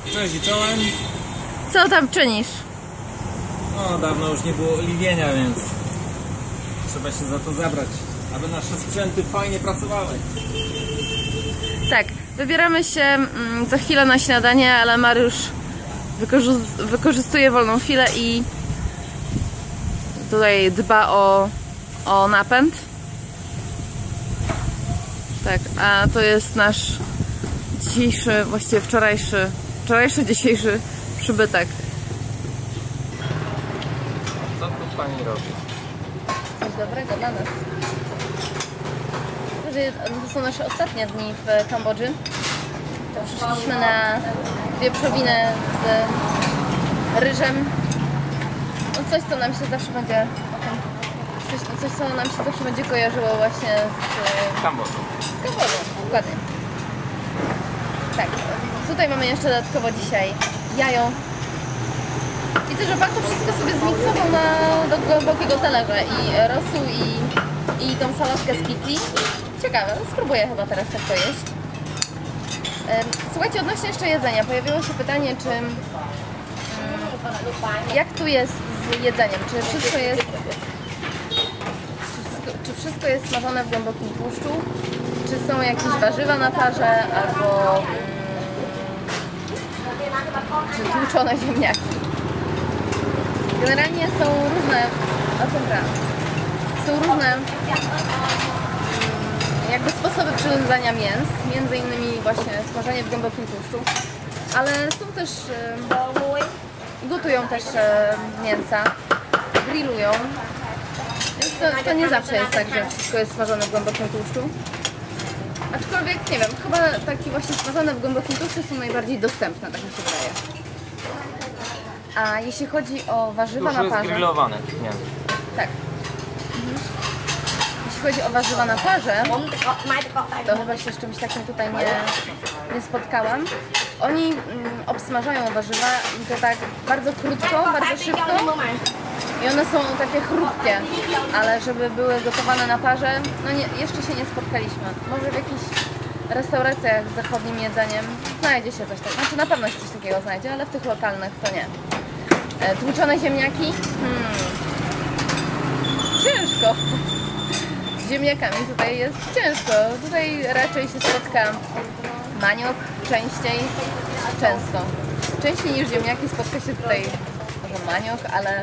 Cześć i czołem. Co tam czynisz? No, dawno już nie było oliwienia, więc trzeba się za to zabrać, aby nasze sprzęty fajnie pracowały. Tak, wybieramy się za chwilę na śniadanie, ale Mariusz wykorzystuje wolną chwilę i tutaj dba o napęd. Tak, a to jest nasz dzisiejszy, właściwie dzisiejszy przybytek. Co tu pani robi? Coś dobrego dla nas. To są nasze ostatnie dni w Kambodży. To przyszliśmy na wieprzowinę z ryżem. No coś, co nam się zawsze będzie co nam się zawsze będzie kojarzyło właśnie z Kambodżą. Z Kambodżą, dokładnie. Tak, tutaj mamy jeszcze dodatkowo dzisiaj jajo. Widzę, że pan to wszystko sobie zmiksował do głębokiego talerza i rosół i tą sałatkę z kitli. Ciekawe, spróbuję chyba teraz tak to jeść. Słuchajcie, odnośnie jeszcze jedzenia, pojawiło się pytanie, jak tu jest z jedzeniem, czy wszystko jest smażone w głębokim tłuszczu, czy są jakieś warzywa na parze, albo czy tłuczone ziemniaki. Generalnie są różne, jakby sposoby przyrządzania mięs, między innymi właśnie smażenie w głębokim tłuszczu, ale są też, gotują też mięsa, grillują, więc to nie zawsze jest tak, że wszystko jest smażone w głębokim tłuszczu. Aczkolwiek, nie wiem, chyba takie właśnie smażone w głębokim tłuszczu są najbardziej dostępne, tak mi się wydaje. A jeśli chodzi o warzywa na parze... jest grillowane, nie? Tak. Jeśli chodzi o warzywa na parze, to chyba się z czymś takim tutaj nie spotkałam. Oni obsmażają warzywa i to tak bardzo krótko, bardzo szybko. I one są takie chrupkie, ale żeby były gotowane na parze, no jeszcze się nie spotkaliśmy. Może w jakichś restauracjach z zachodnim jedzeniem znajdzie się coś takiego. Znaczy na pewno się coś takiego znajdzie, ale w tych lokalnych to nie. Tłuczone ziemniaki? Ciężko. Z ziemniakami tutaj jest ciężko. Tutaj raczej się spotka maniok często. Częściej niż ziemniaki spotka się tutaj może maniok, ale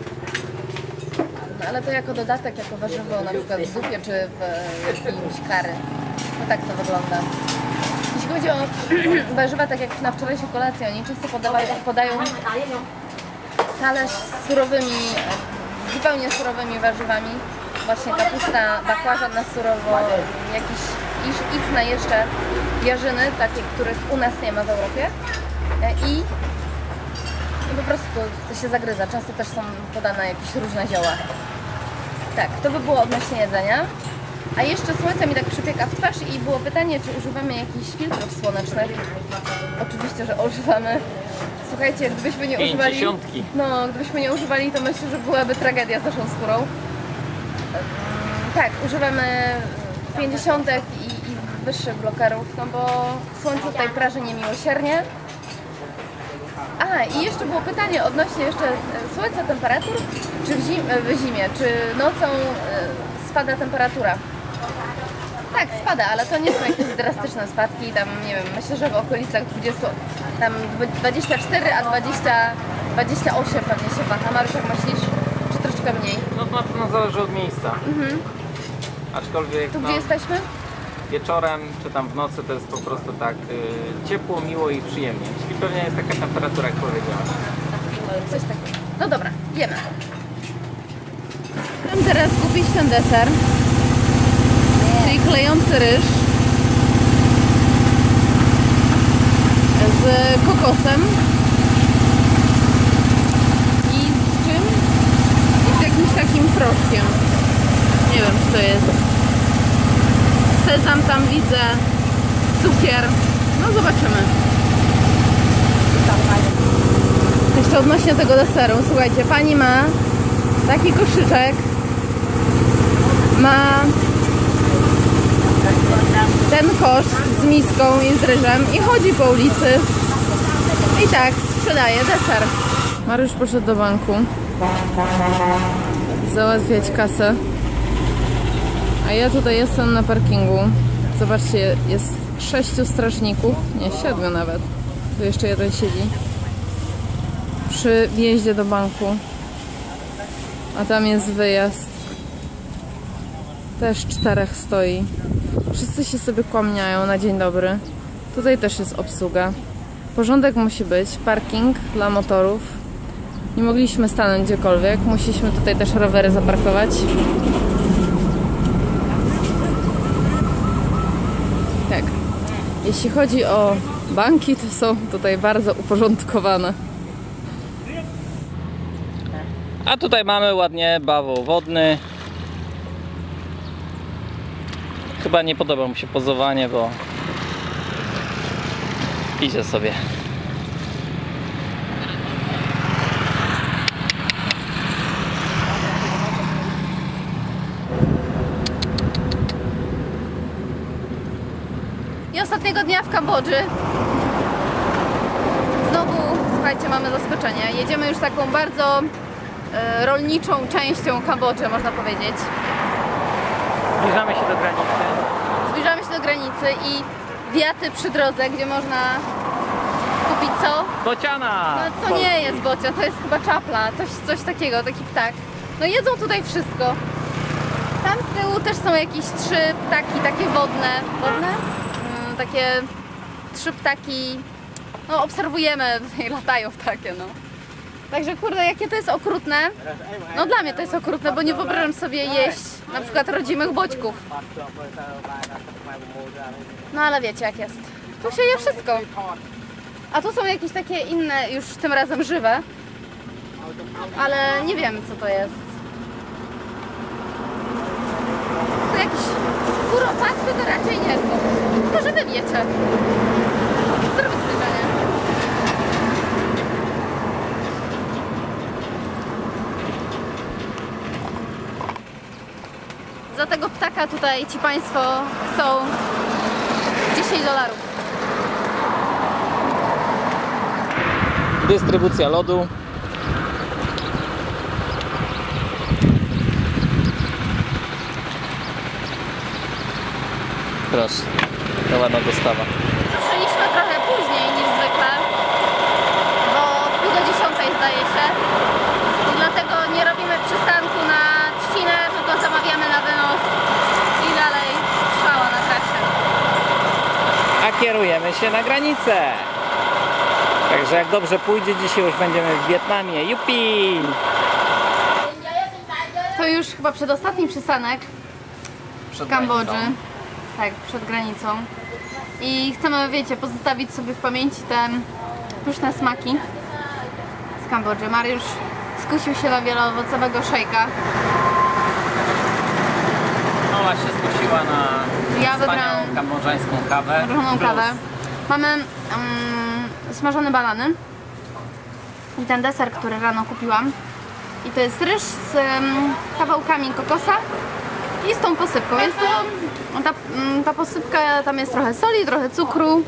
to jako dodatek, jako warzywo na przykład w zupie czy w jakimś curry. No tak to wygląda. Jeśli chodzi o warzywa, tak jak na wczorajszej kolacji, oni często podają talerz z surowymi, zupełnie surowymi warzywami. Właśnie kapusta, bakłażan na surowo, jakieś inne jeszcze jarzyny, takie, których u nas nie ma w Europie. I po prostu to się zagryza. Często też są podane jakieś różne zioła. Tak, to by było odnośnie jedzenia. A jeszcze słońce mi tak przypieka w twarz i było pytanie, czy używamy jakichś filtrów słonecznych. Oczywiście, że używamy. Słuchajcie, gdybyśmy nie używali... gdybyśmy nie używali, to myślę, że byłaby tragedia z naszą skórą. Tak, używamy 50 i wyższych blokerów, no bo słońce tutaj praży niemiłosiernie. I jeszcze było pytanie odnośnie jeszcze słońca, temperatur, czy w zimie, czy nocą spada temperatura. Tak, spada, ale to nie są jakieś drastyczne spadki, tam nie wiem, myślę, że w okolicach 20, tam 24, a 28 pewnie się waha. Mariusz, jak myślisz? Czy troszeczkę mniej? No to na pewno zależy od miejsca. Aczkolwiek tu gdzie jesteśmy? Wieczorem czy tam w nocy to jest po prostu tak ciepło, miło i przyjemnie. Czyli pewnie jest taka temperatura, jak powiedziałem. Coś takiego. No dobra, jemy. Chcę teraz kupić ten deser, czyli klejący ryż z kokosem i z czym? I z jakimś takim proszkiem. Nie wiem, co to jest. Sezam tam widzę, cukier. No zobaczymy. Jeszcze odnośnie tego deseru, słuchajcie, pani ma taki koszyczek, ma ten kosz z miską i z ryżem i chodzi po ulicy I tak, sprzedaję deser. Mariusz poszedł do banku załatwiać kasę. A ja tutaj jestem na parkingu. Zobaczcie, jest 6 strażników, nie 7 nawet. Tu jeszcze jeden siedzi. Przy wjeździe do banku. A tam jest wyjazd. Też 4 stoi. Wszyscy się sobie kłaniają na dzień dobry. Tutaj też jest obsługa. Porządek musi być. Parking dla motorów. Nie mogliśmy stanąć gdziekolwiek. Musieliśmy tutaj też rowery zaparkować. Tak. Jeśli chodzi o banki, to są tutaj bardzo uporządkowane. A tutaj mamy ładnie bawoł wodny. Chyba nie podoba mu się pozowanie, bo idzie sobie. I ostatniego dnia w Kambodży znowu, słuchajcie, mamy zaskoczenie. Jedziemy już taką bardzo rolniczą częścią Kambodży, można powiedzieć. Zbliżamy się do granicy. Zbliżamy się do granicy i wiaty przy drodze, gdzie można kupić co? Bociana! No to nie jest bocia, to jest chyba czapla, coś takiego, taki ptak. No jedzą tutaj wszystko. Tam z tyłu też są jakieś 3 ptaki takie wodne. Wodne? Takie 3 ptaki, no obserwujemy, latają takie, no. Także kurde, jakie to jest okrutne. No dla mnie to jest okrutne, bo nie wyobrażam sobie jeść na przykład rodzimych bodźków. No ale wiecie jak jest. Tu się je wszystko. A tu są jakieś takie inne, już tym razem żywe. Ale nie wiemy co to jest. To jakieś kuropatwy to raczej nie są. Tylko że wy wiecie. Zrobię zbliżenie. Za tego ptaka tutaj ci państwo chcą $10. Dystrybucja lodu. Proszę, to ładna dostawa. Ruszyliśmy trochę później niż zwykle, bo w 9:30 zdaje się. I dlatego nie robimy przystanku na trzcinę, tylko zamawiamy na wynos i dalej strzała na trasie. A kierujemy się na granicę. Także jak dobrze pójdzie, dzisiaj już będziemy w Wietnamie. Jupi! To już chyba przedostatni przystanek w Kambodży. Tak, przed granicą. I chcemy, wiecie, pozostawić sobie w pamięci te pyszne smaki z Kambodży. Mariusz skusił się na wieloowocowego szejka. Ola się skusiła na wspaniałą kambodżańską kawę. Mrożoną kawę. Mamy smażone banany i ten deser, który rano kupiłam. I to jest ryż z kawałkami kokosa i z tą posypką. Jest to, ta posypka, tam jest trochę soli, trochę cukru,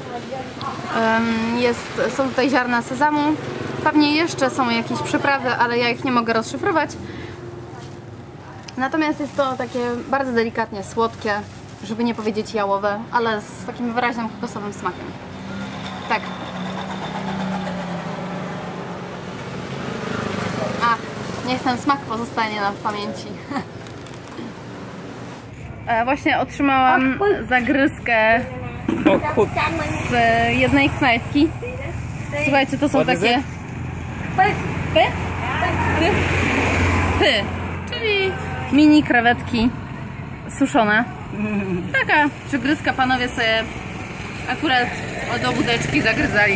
są tutaj ziarna sezamu. Pewnie jeszcze są jakieś przyprawy, ale ja ich nie mogę rozszyfrować. Natomiast jest to takie bardzo delikatnie słodkie, żeby nie powiedzieć jałowe, ale z takim wyraźnym kokosowym smakiem. Tak. Niech ten smak pozostanie nam w pamięci. Właśnie otrzymałam zagryzkę z jednej knajpki. Słuchajcie, to są takie py, czyli mini krewetki suszone. Taka przygryzka, panowie sobie akurat do budeczki zagryzali.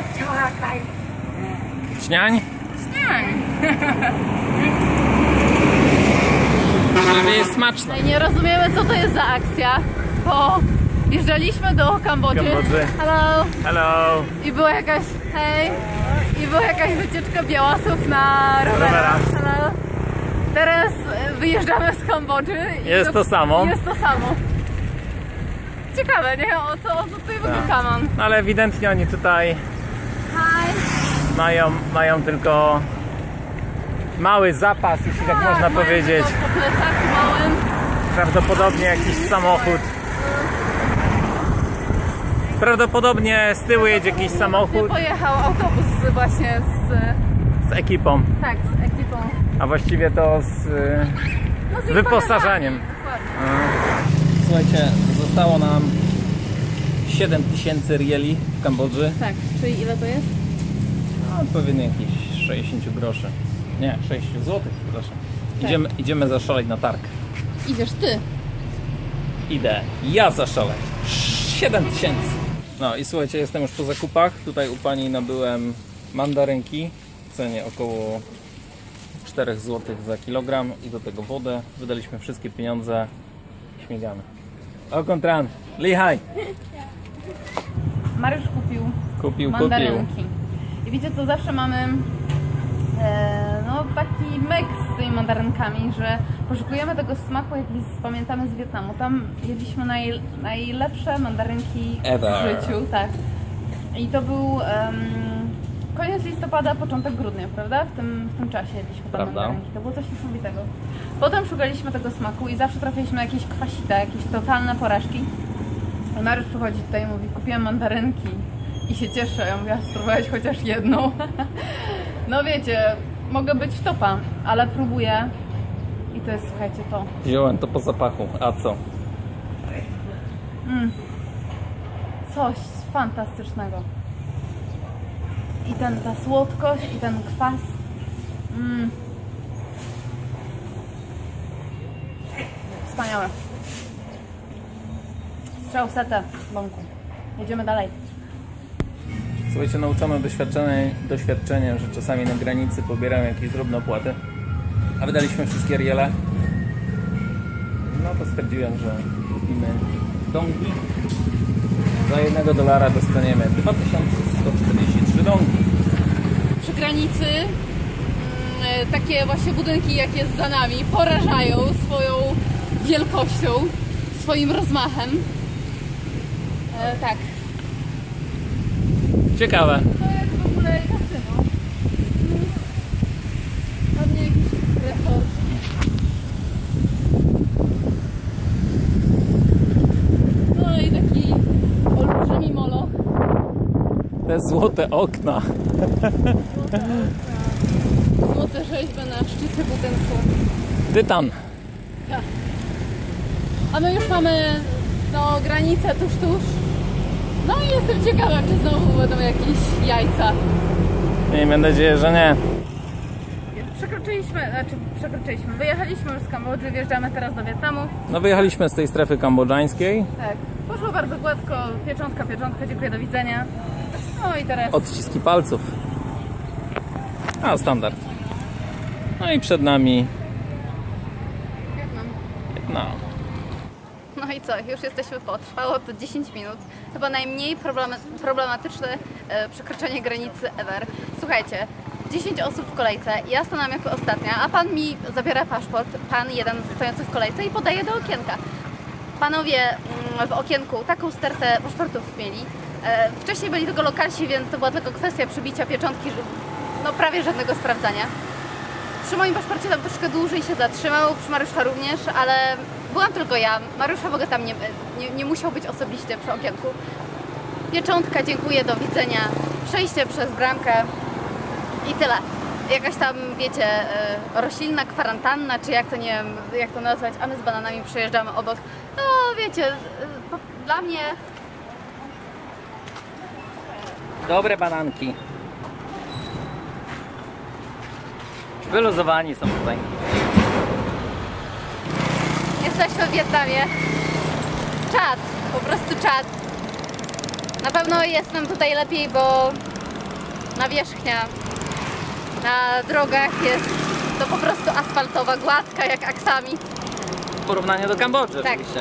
Śniań? Śniań. Ale jest smaczne. Nie rozumiemy co to jest za akcja, bo wjeżdżaliśmy do Kambodży. Hello. Hello. I była jakaś, hej, i była jakaś wycieczka białasów na rowerach. Hello. Teraz wyjeżdżamy z Kambodży. Jest to samo. Jest to samo. Ciekawe, nie? O co tutaj w ogóle kaman? Ale ewidentnie oni tutaj Hi. mają tylko mały zapas, jeśli tak można powiedzieć. Po plecaku małym. Prawdopodobnie jakiś samochód. Prawdopodobnie z tyłu jedzie jakiś samochód Pojechał autobus właśnie z ekipą, tak, z ekipą. a właściwie to z Ich wyposażeniem. Dokładnie. Słuchajcie, zostało nam 7000 rieli w Kambodży. Tak, czyli ile to jest? No, odpowiednio jakieś 60 groszy. Nie, 60 zł, przepraszam. Tak. Idziemy zaszaleć na targ. Idziesz ty. Idę ja zaszaleć. 7000. No i słuchajcie, jestem już po zakupach. Tutaj u pani nabyłem mandarynki w cenie około 4 zł za kilogram i do tego wodę. Wydaliśmy wszystkie pieniądze. Śmigamy. O kontran, lihaj! Mariusz kupił mandarynki. I wiecie co, zawsze mamy no taki meks z tymi mandarynkami, że poszukujemy tego smaku, jaki pamiętamy z Wietnamu. Tam jedliśmy najlepsze mandarynki Ever. w życiu, tak. I to był koniec listopada, początek grudnia, prawda? W tym czasie jedliśmy te Prawda. mandarynki. To było coś niesamowitego. Potem szukaliśmy tego smaku i zawsze trafiliśmy na jakieś kwasite, jakieś totalne porażki. I Mariusz przychodzi tutaj i mówi, kupiłem mandarynki i się cieszę. Ja mówię, spróbować chociaż jedną. No wiecie, mogę być w topa, ale próbuję i to jest, słuchajcie, to. Wziąłem to po zapachu, a co? Coś fantastycznego. I ta słodkość, i ten kwas. Wspaniałe. Strzał setę w bąku. Jedziemy dalej. Słuchajcie, nauczone doświadczeniem, że czasami na granicy pobierają jakieś drobne opłaty, a wydaliśmy wszystkie riele. No to stwierdziłem, że kupimy dongi. Za $1 dostaniemy 2143 dongi. Przy granicy takie właśnie budynki, jak jest za nami, porażają swoją wielkością, swoim rozmachem. Tak. Ciekawe. To jest w ogóle kasyno. Pewnie jakiś resort. No i taki olbrzymi molo. Te złote okna. Złote rzeźby na szczycie budynku. Tytan. Tak. A my już mamy no, granicę tuż. No i jestem ciekawa, czy znowu będą jakieś jajca. Miejmy nadzieję, że nie. Przekroczyliśmy. Wyjechaliśmy już z Kambodży, wjeżdżamy teraz do Wietnamu. No wyjechaliśmy z tej strefy kambodżańskiej. Tak, poszło bardzo gładko, pieczątka, dziękuję, do widzenia. No i teraz... Odciski palców. A, standard. No i przed nami Wietnam. No i co, już jesteśmy po. Trwało to 10 minut. Chyba najmniej problematyczne przekroczenie granicy ever. Słuchajcie, 10 osób w kolejce, ja stanęłam jako ostatnia, a pan mi zabiera paszport, pan jeden stojący w kolejce i podaje do okienka. Panowie w okienku taką stertę paszportów mieli. Wcześniej byli tylko lokalsi, więc to była tylko kwestia przybicia pieczątki, no prawie żadnego sprawdzania. Przy moim paszporcie tam troszkę dłużej się zatrzymał, przy Mariusza również, ale byłam tylko ja. Mariusza w ogóle tam nie musiał być osobiście przy okienku. Pieczątka, dziękuję, do widzenia. Przejście przez bramkę i tyle. Jakaś tam, wiecie, roślinna kwarantanna, czy jak to, nie wiem, jak to nazwać, a my z bananami przejeżdżamy obok. No wiecie, dla mnie... Dobre bananki. Wyluzowani są tutaj. Jesteśmy w Wietnamie. Czad, po prostu czad. Na pewno jest nam tutaj lepiej, bo nawierzchnia na drogach jest to po prostu asfaltowa, gładka jak aksamit. W porównaniu do Kambodży, Tak. oczywiście.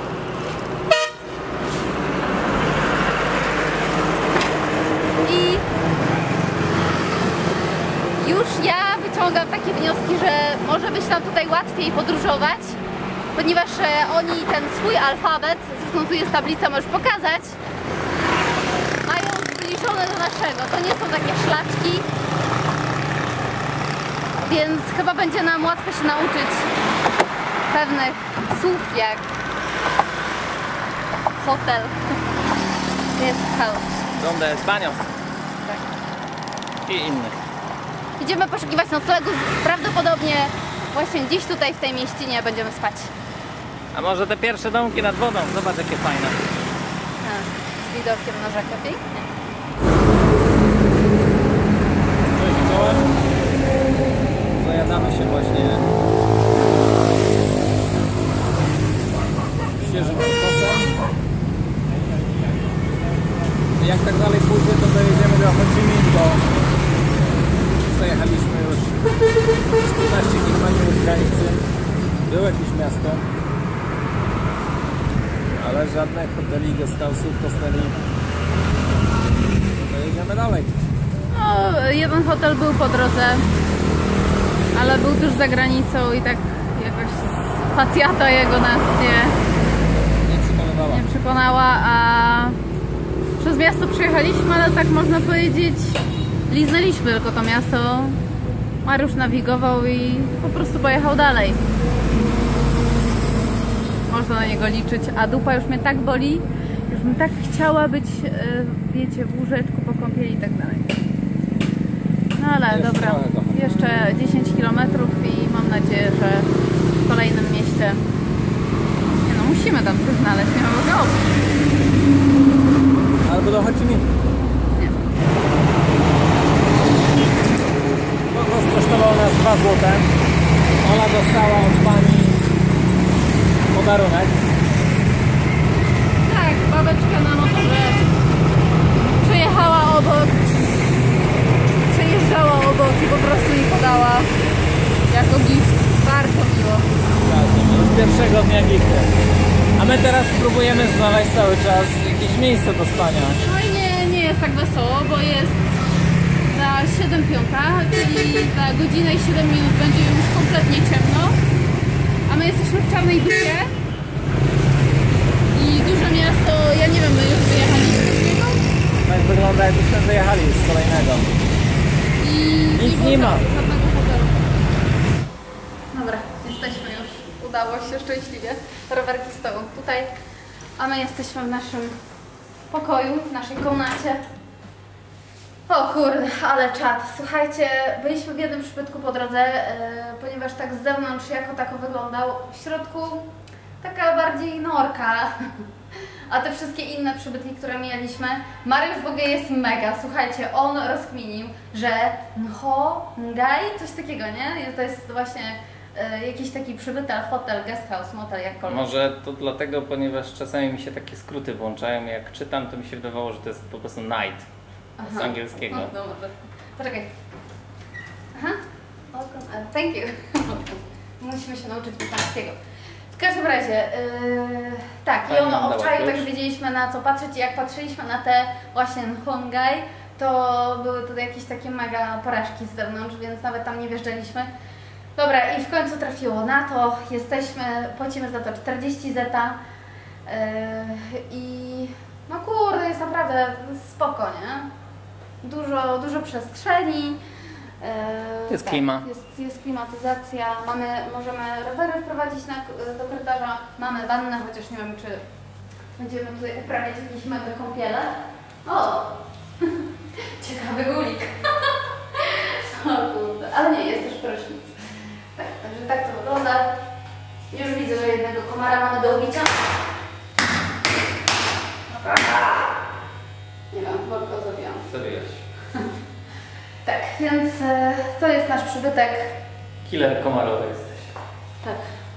I już ja wyciągam takie wnioski, że może być nam tutaj łatwiej podróżować, ponieważ oni ten swój alfabet, zresztą tu jest tablica, możesz pokazać, mają zbliżone do naszego. lepszego. To nie są takie szlaczki, więc chyba będzie nam łatwo się nauczyć pewnych słów jak hotel, jest house. Donde jest banio Tak. i innych. Idziemy poszukiwać noclegu, prawdopodobnie właśnie gdzieś tutaj w tej mieścinie będziemy spać. A może te pierwsze domki nad wodą? Zobacz jakie fajne. Z widokiem na rzekę, pięknie. Cześć, czołem. Zajadamy się właśnie świeżym kosem. Jak tak dalej pójdzie, to dojedziemy do Ho Chi Minh, bo przejechaliśmy już 14 km od granicy. Było jakieś miasto, ale żadnych hoteli, guesthouse'ów, hosteli. Dojedziemy dalej. No, jeden hotel był po drodze, ale był tuż za granicą i tak jakoś facjata jego nas Nie nie przekonała, a przez miasto przejechaliśmy, ale tak można powiedzieć liznęliśmy tylko to miasto. Mariusz nawigował i po prostu pojechał dalej. Można na niego liczyć, a dupa już mnie tak boli, już bym tak chciała być, wiecie, w łóżeczku po kąpieli i tak dalej. No ale Jeszcze dobra, trochę, kochani. jeszcze 10 km i mam nadzieję, że w kolejnym mieście nie no, musimy tam coś znaleźć, nie mamy go. Albo do Ho Chi Minh. Nie. To kosztowało nas 2 zł. Ona dostała od pani podarunek. Tak, babeczka na motorze przejechała obok, przejeżdżała obok i po prostu mi podała jako gift. Bardzo miło. Już pierwszego dnia gifty. A my teraz spróbujemy znaleźć cały czas jakieś miejsce do spania. No i nie jest tak wesoło, bo jest za 7:05, czyli za godzinę i 7 minut będzie już kompletnie ciemno. A my jesteśmy w Czarnej Wyspie. I duże miasto, ja nie wiem, my już wyjechaliśmy z niego. Tak wygląda, jakbyśmy wyjechali z kolejnego. I Nic nie ma. Żadnego hotelu. Dobra, jesteśmy już. Udało się szczęśliwie. Rowerki stoją tutaj, a my jesteśmy w naszym pokoju, w naszej komnacie. O kurde, ale czad. Słuchajcie, byliśmy w jednym przybytku po drodze, ponieważ tak z zewnątrz jako tako wyglądał. W środku taka bardziej norka. A te wszystkie inne przybytki, które mieliśmy, Mariusz w ogóle jest mega. Słuchajcie, on rozkminił, że Nho Ngai, coś takiego, nie? To jest właśnie jakiś taki przybytek, hotel, guest house, motel, jakkolwiek. Może to dlatego, ponieważ czasami mi się takie skróty włączają. Jak czytam, to mi się wydawało, że to jest po prostu night z angielskiego. No może. Poczekaj. Aha. Thank you. Musimy się nauczyć hiszpańskiego. W każdym razie, tak, i Pani on nam dała obczaił, klucz. tak wiedzieliśmy na co patrzeć i jak patrzyliśmy na te właśnie Hongai, to były tutaj jakieś takie mega porażki z zewnątrz, więc nawet tam nie wjeżdżaliśmy. Dobra, i w końcu trafiło na to, jesteśmy, płacimy za to 40 zeta i no kurde, jest naprawdę spoko, nie? Dużo przestrzeni. Jest klima. Jest klimatyzacja, możemy rowery wprowadzić do korytarza, mamy wannę, chociaż nie wiem, czy będziemy tutaj uprawiać jakieś mega kąpiele. O! Ciekawy gulik. O kurde, ale nie, jest też prysznic. Tak, także tak to wygląda. Już widzę, że jednego komara mamy do ubicia. Nie wiem, chyba go zabiłam. Zabiłeś. Tak, więc to jest nasz przybytek. Killer komarowy jesteś. Tak.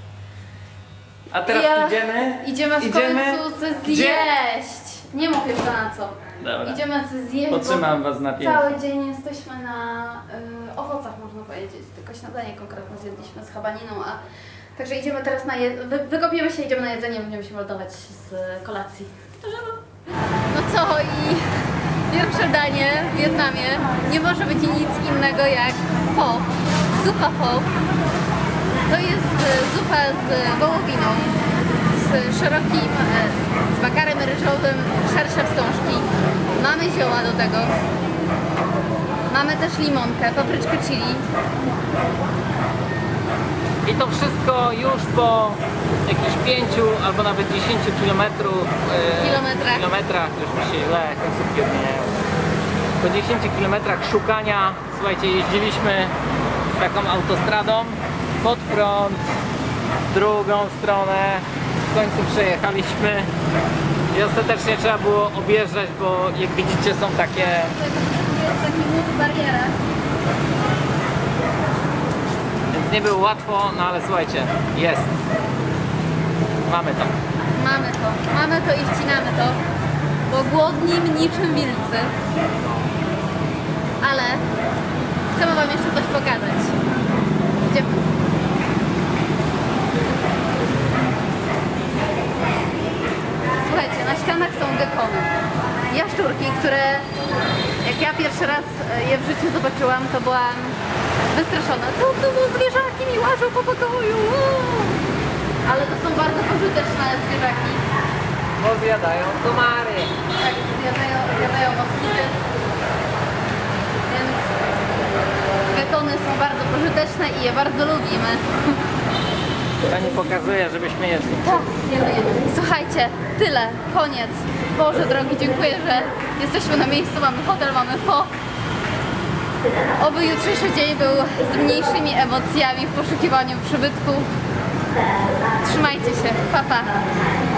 A teraz Idziemy w końcu coś zjeść. Nie mów jeszcze na co. Dobra. Idziemy coś zjeść. Potrzymam was na pięcie. Cały dzień jesteśmy na owocach, można powiedzieć. Tylko śniadanie konkretnie zjedliśmy z habaniną, a także idziemy teraz na wykopiemy się, idziemy na jedzenie, będziemy się meldować z kolacji. No co i pierwsze danie w Wietnamie nie może być nic innego jak pho, zupa pho. To jest zupa z wołowiną, z szerokim, z makarem ryżowym, szersze wstążki. Mamy zioła do tego. Mamy też limonkę, papryczkę chili. I to wszystko już po jakichś 5 albo nawet 10 kilometrach, już mi się źle końcówki odmieniają. Po 10 kilometrach szukania, słuchajcie, jeździliśmy taką autostradą pod prąd, drugą stronę, w końcu przejechaliśmy i ostatecznie trzeba było objeżdżać, bo jak widzicie są takie... Jest taki mur, bariera. Więc nie było łatwo, no ale słuchajcie, jest. Mamy to. Mamy to i wcinamy to, bo głodni niczym wilcy. Ale chcemy wam jeszcze coś pokazać. Idziemy. Słuchajcie, na ścianach są gekony. Jaszczurki, które jak ja pierwszy raz je w życiu zobaczyłam, to byłam wystraszona. Co to za zwierzaki mi łażą po pokoju? Ale to są bardzo pożyteczne zwierzaki. Bo zjadają komary. Tak, zjadają moskity. Więc gekony są bardzo pożyteczne i je bardzo lubimy. Pani pokazuje, żebyśmy jedli. Tak, słuchajcie, tyle, koniec. Boże drogi, dziękuję, że jesteśmy na miejscu, mamy hotel, mamy fo. Oby jutrzejszy dzień był z mniejszymi emocjami w poszukiwaniu przybytku. Trzymajcie się, pa pa.